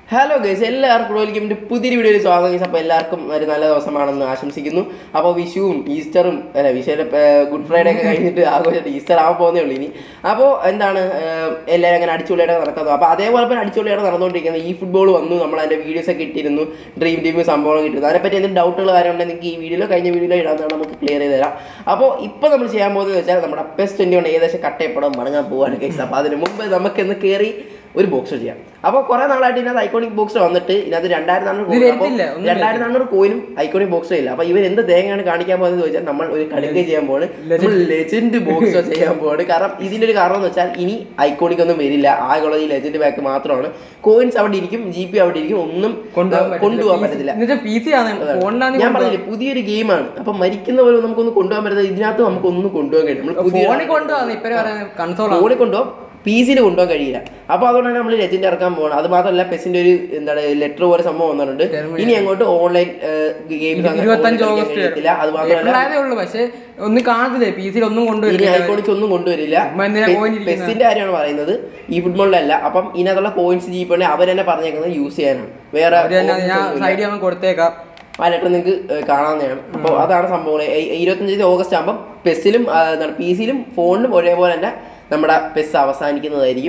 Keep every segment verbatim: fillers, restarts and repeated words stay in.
Hello guys, എല്ലാവർക്കും welcome to പുതിയൊരു വീഡിയോയിൽ സ്വാഗതം ഗൈസ്. അപ്പോൾ എല്ലാവർക്കും ഒരു നല്ല ദിവസമാണെന്ന് ആശംസിക്കുന്നു. അപ്പോൾ വിഷുവും ഈസ്റ്ററും അല്ല വിഷുവിൻ്റെ ഗുഡ് ഫ്രൈഡേ ഒക്കെ കഴിഞ്ഞിട്ട് ആഘോഷിച്ചിട്ട് ഈസ്റ്റർ ആവാൻ പോകുന്നേ ഉള്ളൂ ഇനി. അപ്പോൾ എന്താണ് എല്ലാവരും അങ്ങനെ അടിച്ചുപൊളിയായിട്ട് നടക്കുന്നത്. അപ്പോൾ അതേപോലെ തന്നെ അടിച്ചുപൊളിയായിട്ട് നടന്നുകൊണ്ടിരിക്കുന്നത്. ഈ ഫുട്ബോൾ വന്നു, നമ്മൾ അതിൻ്റെ വീഡിയോസൊക്കെ ഇട്ടിരുന്നു, ഡ്രീം ടീം സംഭവം കിട്ടുന്നു. അതിനെപ്പറ്റി എന്തെങ്കിലും ഡൗട്ടുകൾ കാര്യമുണ്ടെങ്കിൽ നിങ്ങൾക്ക് ഈ വീഡിയോയിലോ കഴിഞ്ഞ വീഡിയോയിലോ ഇടാന്നാണ് നമുക്ക് ക്ലിയർ ചെയ്ത് തരാം. അപ്പോൾ ഇപ്പോൾ നമ്മൾ ചെയ്യാൻ പോകുന്നത് വെച്ചാൽ നമ്മുടെ പെസ് ട്വൻറ്റി വൺ ഏകദേശം കട്ടയപ്പടം മടങ്ങാൻ പോവുകയാണ് ഗൈസ്. അപ്പോൾ അതിന് മുമ്പ് നമുക്കിന്ന് കയറി ഒരു ബോക്സ് ചെയ്യാം. അപ്പോൾ കുറെ നാളായിട്ട് ഇതിനകത്ത് ഐക്കോണിക് ബോക്സ് വന്നിട്ട് ഇതിനകത്ത് രണ്ടായിരത്തി നാനൂറ് രണ്ടായിരത്തി നാനൂറ് കോയിനും ഐക്കോണിക് ബോക്സ് ഇല്ല. അപ്പോൾ ഇവർ എന്ത് തേങ്ങയാണ് കാണിക്കാൻ പോകുന്നത് ചോദിച്ചാൽ നമ്മൾ ഒരു കളിക്ക് ചെയ്യാൻ പോവാണ്, നമ്മൾ ലെജൻഡ് ബോക്സ് ചെയ്യാൻ പോവാണ്. കാരണം ഇതിൻ്റെ ഒരു കാരണം എന്ന് വെച്ചാൽ ഇനി ഐക്കോണിക് ഒന്നും വരില്ല, ആകെയുള്ളത് ഈ ലെജൻഡ് ബാക്ക് മാത്രമാണ്. കോയിൻസ് അവിടെ ഇരിക്കും, ജി പി അവിടെ ഇരിക്കും, ഒന്നും കൊണ്ടുപോകാൻ പറ്റത്തില്ല. ഞാൻ പറഞ്ഞില്ലേ പുതിയൊരു ഗെയിമാണ്, അപ്പൊ മരിക്കുന്ന പോലെ നമുക്കൊന്നും കൊണ്ടുപോകാൻ പറ്റത്തില്ല. ഇതിനകത്ത് നമുക്കൊന്നും കൊണ്ടുപോകാൻ കഴിയും. നമ്മൾ പുതിയ ഫോണിൽ കൊണ്ടുപോകാം, പി സിയിൽ കൊണ്ടുപോകാൻ കഴിയില്ല. അപ്പോൾ അതുകൊണ്ടാണ് നമ്മൾ ലെജൻഡ് ഇറക്കാൻ പോകുന്നത്. അത് മാത്രമല്ല പെസിന്റെ ഒരു എന്താണ് ലെറ്റർ പോലെ സംഭവം വന്നിട്ടുണ്ട്. ഇനി അങ്ങോട്ട് ഓൺലൈൻ ഗെയിംസ് അറിയത്തില്ല. അത് മാത്രമല്ല പക്ഷേ ഒന്നും കാണത്തില്ല, പി സിയിൽ ഒന്നും കൊണ്ടുവരില്ല, ഐക്കോണിക്സ് ഒന്നും കൊണ്ടുവരില്ല. പെസിന്റെ കാര്യമാണ് പറയുന്നത്, ഈ ഫുട്ബോളിലല്ല. അപ്പം ഇതിനകത്തുള്ള കോയിൻസ് ജീപ്പ് ഉണ്ടെങ്കിൽ അവർ തന്നെ പറഞ്ഞേക്കുന്നത് യൂസ് ചെയ്യാനാണ്. വേറെ കൊടുത്തേക്കാം, ആ ലെറ്റർ നിങ്ങൾക്ക് കാണാവുന്നതാണ്. അപ്പോൾ അതാണ് സംഭവം. ഇരുപത്തഞ്ച് ഓഗസ്റ്റ് ആകുമ്പോൾ പെസിലും എന്താണ് പി സിയിലും ഫോണിലും ഒരേപോലെ തന്നെ നമ്മുടെ പെസ് അവസാനിക്കുന്നതായിരിക്കും.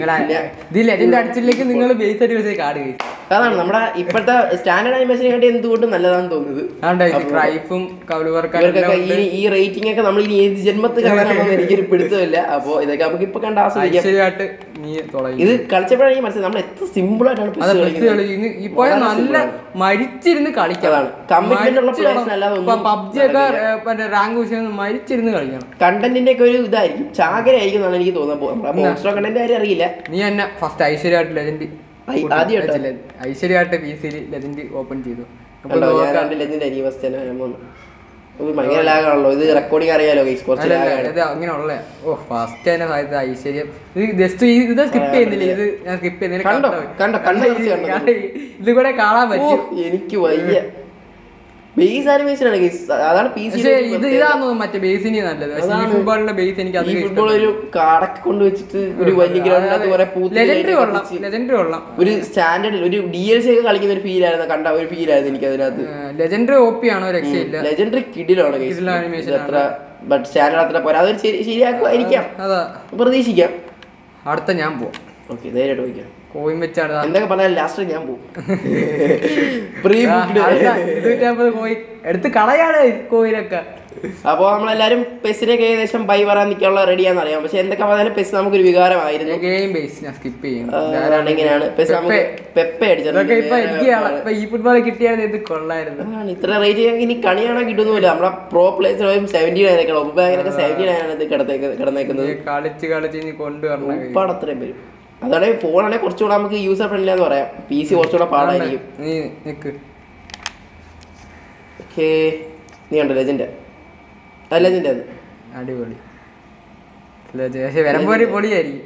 അതാണ് നമ്മുടെ ഇപ്പോഴത്തെ സ്റ്റാൻഡേർഡ് അനിമേഷനെക്കാട്ടി എന്തുകൊണ്ടും നല്ലതാണെന്ന് തോന്നുന്നത്. ഈ റേറ്റിംഗ് ഒക്കെ നമ്മൾ ഇനി ഏത് ജന്മത്തിൽ കാണാനാണെന്ന് എനിക്കൊരു പിടുത്തമില്ല. അപ്പോൾ ഇതൊക്കെ നമുക്ക് ഇപ്പൊ കണ്ട് ആസ്വദിക്കാം. ഇത് കളിച്ചപ്പോഴാണ് മനസ്സിലായി നമ്മൾ എത്ര സിമ്പിൾ ആയിട്ടാണ് നല്ല മരിച്ചിരുന്ന് കളിക്കാതാണ്. കമ്മിറ്റ്മെന്റ് ഉള്ള പ്ലേയേഴ്സിന് അല്ലാതെ പബ്ജി ഒക്കെ റാങ്ക് മരിച്ചിരുന്ന് കളിക്കണം. കണ്ടന്റിന്റെ ഒക്കെ ഒരു ഇതായിരിക്കും, ചാകരയായിരിക്കും എന്നാണ് എനിക്ക് തോന്നുന്നത്. കണ്ടന്റ് കാര്യം അറിയില്ല. നീ എന്നെ ഫസ്റ്റ് ഐശ്വര്യമായിട്ട് ലെജൻഡ് ഐശ്വര്യമായിട്ട് പി സിയിൽ ലെജൻഡ് ഓപ്പൺ ചെയ്തു. ഭയങ്കര ലാഗാണല്ലോ ഇത്. റെക്കോർഡിംഗ് അറിയാലോ അങ്ങനെയുള്ള ഓ ഫസ്റ്റ് തന്നെ സാധ്യത ഐശ്വര്യം. ഇത് ജസ്റ്റ് ഇത് സ്കിപ്പ് ചെയ്യുന്നില്ല, ഇത് ഞാൻ സ്കിപ്പ് ചെയ്യുന്നില്ല. ഇത് കൂടെ കാണാൻ പറ്റും. എനിക്ക് വയ്യ. ബേസ് ആനിമേഷൻ ആണ് അതാണ് പി സി. ഇത് ഇതാണോ മറ്റേ ബേസിന് നല്ലത്. ഫുട്ബോളിന്റെ ബേസ് എനിക്ക് അത് ഫുട്ബോൾ ഒരു കാടൊക്കെ കൊണ്ട് വെച്ചിട്ട് ഒരു വലിയ ഗ്രൗണ്ടിനകത്ത് കുറെ ഒരു സ്റ്റാൻഡേർഡ് ഒരു ഡി എൽ സി ഒക്കെ കളിക്കുന്ന ഒരു ഫീൽ ആയിരുന്നു, കണ്ട ഒരു ഫീൽ ആയിരുന്നു എനിക്ക് അതിനകത്ത്. ലെജൻഡറി ഓപ്പി ആണോ രക്ഷയില്ല. ലെജൻഡറി കിഡിലാണ് അത്ര, ബട്ട് സ്റ്റാൻഡേർഡ് അത്ര പോരാ. അതൊരു ശരിയാക്കുമായിരിക്കും, പ്രതീക്ഷിക്കാം. അടുത്ത ഞാൻ പോവാം. ഓക്കെ, ധൈര്യമായിട്ട് പോയിക്കാം. കോയിൻ വെച്ചാണ് എന്തൊക്കെ പറഞ്ഞാൽ ലാസ്റ്റ് ഞാൻ പോകും. എടുത്ത് കളയാണ് കോയിനൊക്കെ. അപ്പോൾ നമ്മളെല്ലാരും പെസിനൊക്കെ ഏകദേശം ബൈ പറയാൻ നിൽക്കാനുള്ള റെഡിയാന്ന് അറിയാം. പക്ഷെ എന്തൊക്കെ പറഞ്ഞാലും പെസ് നമുക്കൊരു വികാരമായിരുന്നു. ഗെയിം ബേസ് ഞാൻ സ്കിപ്പ് ചെയ്യും. ഇങ്ങനെയാണ് പെസ് നമുക്ക് പെപ്പെ അടിച്ചത്. ഈ ഫുട്ബോൾ കിട്ടിയാൽ ഇത് കൊള്ളായിരുന്നു. ഇത്ര റേറ്റ് ഇനി കണി കാണാൻ കിട്ടുന്നില്ല. നമ്മുടെ പ്രോ പ്ലേയേഴ്സ് സെവന്റി നയൻ ഒക്കെ ഒപ്പങ്ങനൊക്കെ സെവന്റി നയൻ ആണ് ഇത് കിടന്നേക്കുന്നത്. കളിച്ച് കളിച്ച് ഇനി കൊണ്ടുവരണം. ഉപ്പാട് അത്രയും വരും. അതാണെങ്കിൽ ഫോണാണെങ്കിൽ കുറച്ചുകൂടെ നമുക്ക് യൂസർ ഫ്രണ്ട്ലി എന്ന് പറയാം. പി സി കുറച്ചുകൂടെ പാടായിരിക്കും. ഓക്കേ, നീ കണ്ടോ ലെജൻഡ്? അത് ലെജൻഡ് അത് അടിപൊളി. പക്ഷെ വരുമ്പോ ഒരു പൊളിയായിരിക്കും.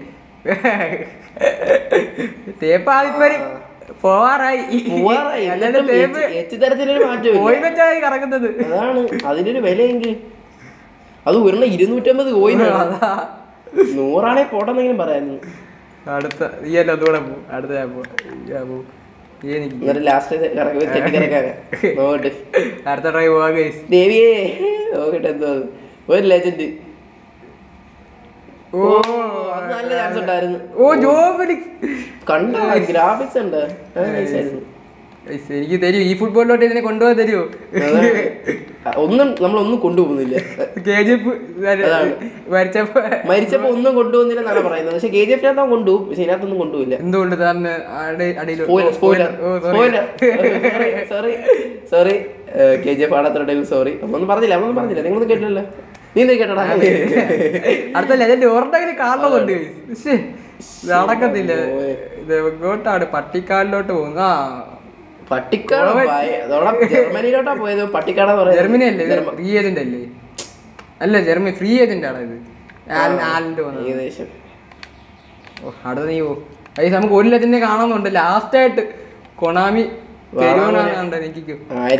തേപ്പാതിപ്പൊരു പോവാറായി പോവാറായി തരത്തിലൊരു മാറ്റം കറങ്ങുന്നത്. അതാണ് അതിന്റെ ഒരു വിലയെങ്കിൽ. അത് ഒരെണ്ണം ഇരുന്നൂറ്റമ്പത് കോയിനാണ്. നൂറാണെ പോട്ടെന്നെങ്കിലും പറയായിരുന്നു. അടുത്ത ഈ അല്ല അതുകൂടെ പോകും. അടുത്ത ഞാൻ പോവും. അടുത്ത ട്രൈ പോവാ ദേവിയേ നോക്കട്ടെ എന്തോ ഒരു ലെജൻഡ്. ഓ നല്ല ചാൻസ് ഉണ്ടായിരുന്നു. ഓ ജോബിലിക്സ് കണ്ട ഗ്രാഫിക്സ് ഉണ്ട്. എനിക്ക് തരൂ ഈ ഫുട്ബോളിലോട്ട് ഇതിനെ കൊണ്ടുപോകാൻ തരുമോ? ഒന്നും നമ്മളൊന്നും കൊണ്ടുപോകുന്നില്ല. മരിച്ചപ്പോ ഒന്നും കൊണ്ടുപോകുന്നില്ല എന്നാണ് പറയുന്നത്. പക്ഷെ കെ ജി എഫിനകത്ത് കൊണ്ടുപോകും, പക്ഷെ ഇതിനകത്തൊന്നും കൊണ്ടുപോയില്ല. എന്തുകൊണ്ട് സോറി സോറി കെ ജി എഫ് ആടത്തിടയിൽ സോറി. ഒന്നും പറഞ്ഞില്ല ഒന്നും പറഞ്ഞില്ല നിങ്ങളൊന്നും കേട്ടില്ലല്ലോ. നീ നീ കേട്ടോടാ. അടുത്ത ലെജൻഡ് ഓർമ്മ കാണുന്നുണ്ട്. പക്ഷേ നടക്കത്തില്ല. ഇങ്ങോട്ടാണ് പട്ടിക്കാലിലോട്ട് പോകുന്ന. പട്ടിക്കാട് ജർമ്മനിയിലോട്ടാ പോയത്. പട്ടിക്കാട് ജർമ്മനി അല്ലേ? ഫ്രീ ഏജന്റ് അല്ലേ? അല്ല ജർമ്മനി ഫ്രീ ഏജന്റ് ആണ് ഇത്. ഏകദേശം അടുത്ത നീ പോ. അത് നമുക്ക് ഒരു ലെജൻഡിനെ കാണുന്നുണ്ട്. ലാസ്റ്റ് ആയിട്ട് കൊണാമി തരുവാണ് എനിക്ക്.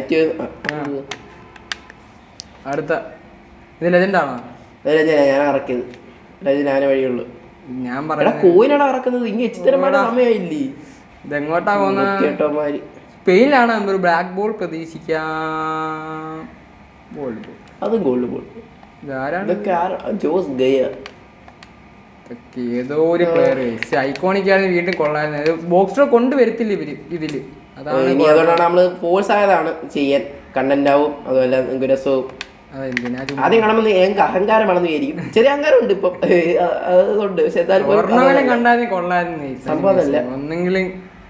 അടുത്ത ഇത് ലെജൻഡ് ആണോ? ഞാൻ ഇറക്കിയത് ലെജൻഡ് ആന വഴിയുള്ളൂ. ഞാൻ പറയാം കോയിനാണ് ഇറക്കുന്നത്. ഇങ്ങനെ എച്ചിത്തരമായ സമയമായില്ലേ? ഇതെങ്ങോട്ടാ പോകുന്നത്? സ്പെയിനിലാണ് ഒരു ബ്ലാക്ക് ബോൾ പ്രതീക്ഷിക്കാം. അത് ഗോൾഡ് ബോൾ. ഏതോ ഒരു പ്ലെയർ ഐക്കോണിക്കാണ് വീണ്ടും കൊള്ളായിരുന്നു. ബോക്സ് കൊണ്ടുവരത്തില്ല ഇവര് ഇതില്. അതുകൊണ്ടാണ് നമ്മള് ഫോഴ്സ് ആയതാണ് ചെയ്യാൻ. കണ്ടന്റ് ആവും, അതുപോലെ രസവും. ആദ്യം കാണുമ്പോൾ ഞങ്ങൾക്ക് അഹങ്കാരമാണെന്ന് വിചാരിക്കും. ചെറിയ അഹങ്കാരം ഉണ്ട് ഇപ്പം, അതുകൊണ്ട്. പക്ഷെ കണ്ടാൽ കൊള്ളായിരുന്നു സംഭവമല്ല. ഒന്നെങ്കിലും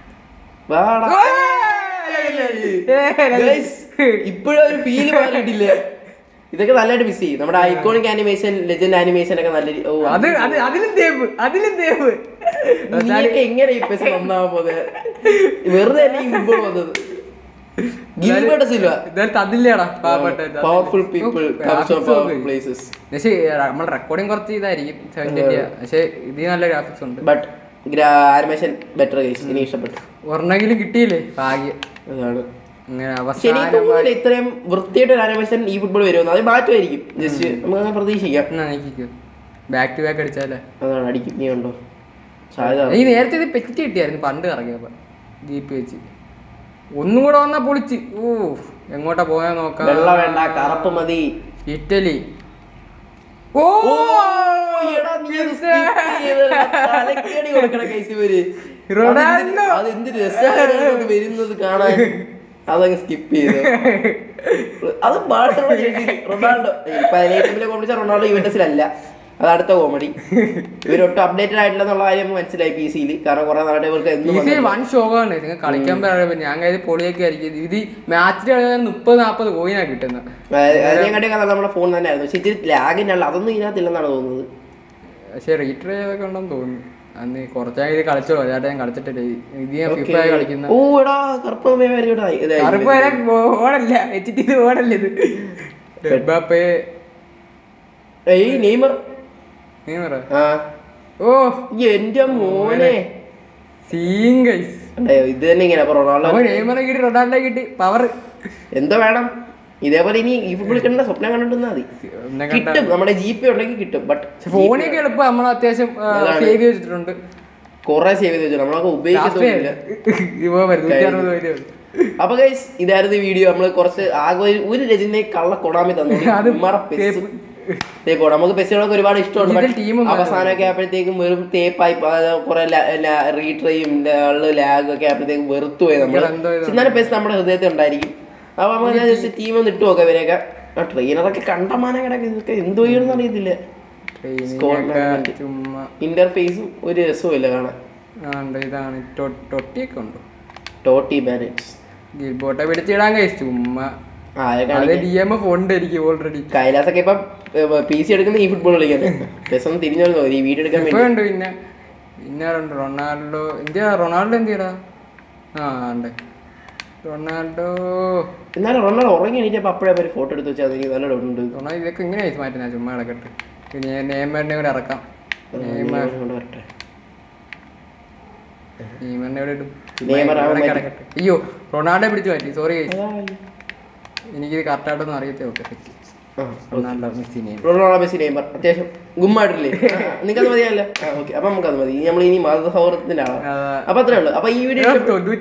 ഇപ്പോഴും ഒരു ഫീല് മാറിയിട്ടില്ല. ഇതൊക്കെ നല്ലതായിട്ട് മിസ് ചെയ്യും. നമ്മുടെ ഐക്കോണിക് ആനിമേഷൻ, ലെജൻഡ് ആനിമേഷൻ ഒക്കെ നല്ല. നീയൊക്കെ എങ്ങനെ ഈ പെസ് നന്നാവാൻ പോകുന്നത്? വെറുതെ തന്നെ ഈ ഫുട്ബോൾ വന്നത്. നമ്മൾ റെക്കോർഡിങ് കുറച്ച് ഇതായിരിക്കും, പക്ഷെ ഇത് നല്ല ഗ്രാഫിക്സ് ഉണ്ട്. ബട്ട് ആനിമേഷൻ ബെറ്റർ കേസ്. എനിക്ക് ഇഷ്ടപ്പെട്ടു. ഒരെണ്ണെങ്കിലും കിട്ടിയില്ലേ, ഭാഗ്യം. അതാണ് ഇത്രയും വൃത്തിയായിട്ട് ഒരു ആനിമേഷൻ ഈ ഫുട്ബോൾ വരുമെന്ന്. അത് മാറ്റുമായിരിക്കും. ജസ്റ്റ് നമുക്ക് അങ്ങനെ പ്രതീക്ഷിക്കാം. ബാക്ക് ടു ബാക്ക് അടിച്ചാലേ അതാണ് അടിക്കും. നീ ഉണ്ടോ? ഈ നേരത്തെ ഇത് പെറ്റ് കിട്ടിയായിരുന്നു പണ്ട് ഇറങ്ങിയപ്പോ ജീപ്പ് വെച്ച്. ഒന്നും കൂടെ വന്നാ പൊളിച്ച്. ഓ എങ്ങോട്ടാ പോയാ നോക്കാം. വെള്ള വേണ്ട, കറുപ്പ് മതി. ഇറ്റലി. ഓ അതെന്ത് രസമാണ് വരുന്നത് കാണാൻ. അതങ്ങ് സ്കിപ്പ് ചെയ്ത്. അത് റൊണാൾഡോ ഇപ്പൊ റൊണാൾഡോ യുവന്റസിലല്ല. അത് അടുത്ത കോമഡി. ഇവരൊട്ടും അപ്ഡേറ്റഡ് ആയിട്ടില്ല എന്നുള്ള കാര്യം മനസ്സിലായി പി സിയിൽ. കാരണം കുറെ നാളെ ഇവർക്ക് വൺ ഷോക്കാണ് നിങ്ങൾ കളിക്കാൻ പറയാൻ. ഞാൻ കരുതി പൊളിയൊക്കെ ആയിരിക്കും. ഇത് മാച്ചിൽ കളിക്കാൻ മുപ്പത് നാൽപ്പത് കോയിനാണ് കിട്ടുന്നത്. അതിനെക്കാട്ടി നമ്മുടെ ഫോൺ തന്നെ ആയിരുന്നു. പക്ഷെ ഇച്ചിരി ലാഗിനുള്ള അതൊന്നും ഇതിനകത്തില്ലെന്നാണ് തോന്നുന്നത്. പക്ഷെ റീട്രൈ ഒക്കെ ഉണ്ടെന്ന് തോന്നുന്നു. അന്ന് കുറച്ചായി ഇത് കളിച്ചോളൂ. അതായിട്ട് ഞാൻ കളിച്ചിട്ടില്ല. ഇത് ഞാൻ ഫിഫ കളിക്കുന്ന ഓടല്ല വെച്ചിട്ട് ഇത് ഓടല്ല. ഇത് എംബാപ്പേ നെയ്മർ. ഓ എന്റെ മോനെ ഇത് തന്നെ ഇങ്ങനെ നെയ്മറെ കിട്ടി, റൊണാൾഡോ കിട്ടി. പവർ എന്തോ വേണം. ഇതേപോലെ ഇനി ഈ ഫുട്ബോൾ കിട്ടുന്ന സ്വപ്നം കണ്ടിട്ടുണ്ടാ മതി. കിട്ടും, നമ്മുടെ ജി പേ ഉണ്ടെങ്കിൽ കിട്ടും. ബട്ട് ഫോണിയൊക്കെ എളുപ്പം നമ്മൾ അത്യാവശ്യം സേവ് ചെയ്ത് വെച്ചിട്ടുണ്ട്. കൊറേ സേവ് ചെയ്ത് വെച്ചു. നമ്മളൊക്കെ ഉപയോഗിക്കുന്നില്ല. അപ്പൊ ഗൈസ് ഇതായിരുന്നു വീഡിയോ. നമ്മള് കുറച്ച് ആകെ ഒരു രചനയെ കള്ള കൊടാമി തന്നു. തേപ്പോടെ നമുക്ക് പെസ്സുകളൊക്കെ ഒരുപാട് ഇഷ്ടമുണ്ട്. അവസാനമൊക്കെ ആയപ്പോഴത്തേക്കും വെറും തേപ്പായി കുറെ റീട്രയും ലാഗ് ഒക്കെ ആയപ്പോഴത്തേക്കും വെറുത്തു പോയി നമ്മള്. എന്നാലും പെസ് നമ്മുടെ ഹൃദയത്തിൽ ഉണ്ടായിരിക്കും. അപ്പൊ നമുക്ക് ജസ്റ്റ് ടീം ഒന്ന് ഇട്ട് നോക്കാം. ഇവരെയൊക്കെ ട്രെയിനറൊക്കെ കണ്ടമാനം കിടക്കും. ഇതൊക്കെ എന്തോ ചെയ്യണമെന്ന് അറിയത്തില്ല. ഇന്റർഫേസും ഒരു രസവും ഇല്ല കാണാൻ. ടോട്ടി ബോട്ടെ പിടിച്ചിടാൻ കഴിച്ചു ചുമ്മാ. കൈലാസ് ഒക്കെ ഇപ്പൊ പി സി എടുക്കുന്ന ഈ ഫുട്ബോൾ കളിക്കാൻ രസം തിരിഞ്ഞോ ഈ വീഡിയോ എടുക്കാൻ വേണ്ടി. പിന്നെ പിന്നെ റൊണാൾഡോ എന്തിയാ റൊണാൾഡോ എന്തിയടാ? ആ ഉണ്ട് റൊണാൾഡോ. എന്നാലും റൊണാൾഡോ ഉറങ്ങി എണീറ്റപ്പോ അപ്പോഴേ ഒരു ഫോട്ടോ എടുത്ത് വെച്ചാൽ എനിക്ക് നല്ല ഡൗട്ട് ഉണ്ട്. റൊണാൾഡോ ഇതൊക്കെ ഇങ്ങനെ അയച്ചു മാറ്റുന്ന ചുമ്മാ കിടക്കട്ടെ. പിന്നെ നെയ്മറിനെ കൂടെ ഇറക്കാം. അയ്യോ റൊണാൾഡോ പിടിച്ചു മാറ്റി. സോറി എനിക്കിത് കറക്റ്റായിട്ടൊന്നും അറിയത്തേ. ഓക്കെ റൊണാൾഡോ മെസ്സി നെയ്മർ അത്യാവശ്യം ഗുമ്മായിട്ടില്ലേ? നിങ്ങൾക്കത് മതിയല്ലോ. ഓക്കെ അപ്പൊ നമുക്കത് മതി. നമ്മൾ ഇനി മതസൗഹൃദത്തിന്റെ ആളാണ്. അപ്പൊ അത്രേ ഉള്ളൂ. അപ്പൊ ഈ വീഡിയോ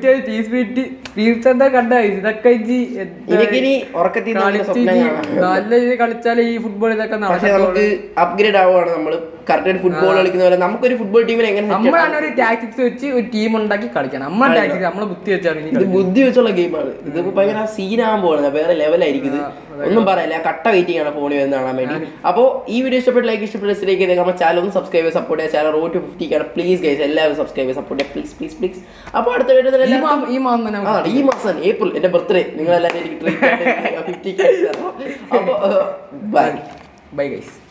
എനിക്കിനി ഉറക്കത്തിൽ നല്ല രീതിയിൽ കളിച്ചാലേ ഈ ഫുട്ബോൾ ഇതൊക്കെ നമുക്ക് അപ്ഗ്രേഡ് ആവുകയാണ്. നമ്മൾ കറക്റ്റ് ഫുട്ബോൾ കളിക്കുന്ന പോലെ നമുക്കൊരു ഫുട്ബോൾ ടീമിൽ എങ്ങനെ നമ്മളാണ് ഒരു ടാക്ടിക്സ് വെച്ച് ഒരു ടീം ഉണ്ടാക്കി കളിക്കണം. നമ്മളെ ടാക്ടിക്സ് നമ്മളെ ബുദ്ധി വെച്ചാണ്. ഇത് ബുദ്ധി വെച്ചുള്ള ഗെയിമാണ്. ഇത് ഭയങ്കര സീനാകാൻ പോകുന്നത്. വേറെ ലെവലായിരിക്കും ഇത്. ഒന്നും പറയല്ല. കട്ട വെയിറ്റിംഗ് ആണ് ഫോണിൽ വന്ന് കാണാൻ വേണ്ടി. അപ്പോൾ ഈ വീഡിയോ ഇഷ്ടപ്പെട്ട ലൈക്ക് ഇഷ്ടപ്പെട്ട ലേക്ക് നമ്മുടെ ചാനൽ ഒന്ന് സബ്സ്ക്രൈബ് ചെയ്ത് സപ്പോർട്ട് ചെയ്യുക. ചാനൽ റോഡ് ടു ഫിഫ്റ്റിക്കാണ്. പ്ലീസ് ഗൈസ് എല്ലാവരും സബ്സ്ക്രൈബ് ചെയ്ത് സപ്പോർട്ട് ചെയ്യുക. Please please please. അപ്പോൾ അടുത്ത വീഡിയോ ഈ മാസം ഈ മാസം ഏപ്രിൽ എന്റെ ബർത്ത്ഡേ നിങ്ങൾ എല്ലാവരും എനിക്ക് ട്രീറ്റ് ഫിഫ്റ്റി. അപ്പോൾ ബൈ ബൈ ഗൈസ്.